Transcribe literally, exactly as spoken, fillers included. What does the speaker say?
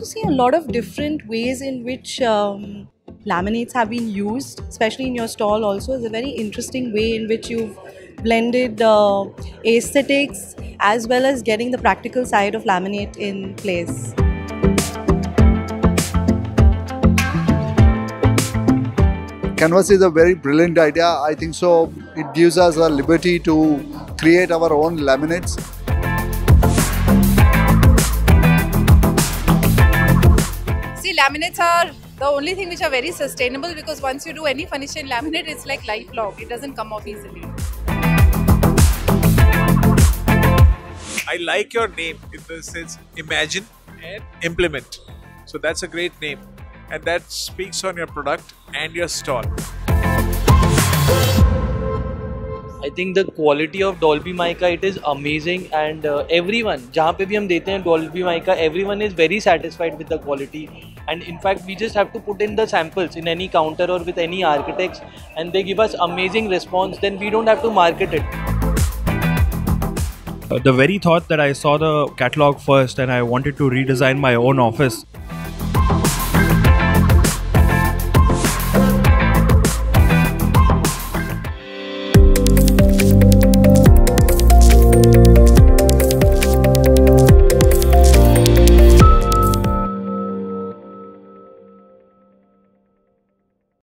to see a lot of different ways in which um, laminates have been used, especially in your stall also. It's a very interesting way in which you've blended uh, aesthetics as well as getting the practical side of laminate in place. Canvas is a very brilliant idea. I think so. It gives us a liberty to create our own laminates. See, laminates are the only thing which are very sustainable, because once you do any finish in laminate, it's like lifelong. It doesn't come off easily. I like your name. It says imagine and implement. So that's a great name. And that speaks on your product and your stall. I think the quality of Dolby Mica, it is amazing, and uh, everyone, जहाँ पे भी हम देते हैं Dolby Mica, everyone is very satisfied with the quality. And in fact, we just have to put in the samples in any counter or with any architects, and they give us amazing response. Then we don't have to market it. Uh, the very thought that I saw the catalog first and I wanted to redesign my own office,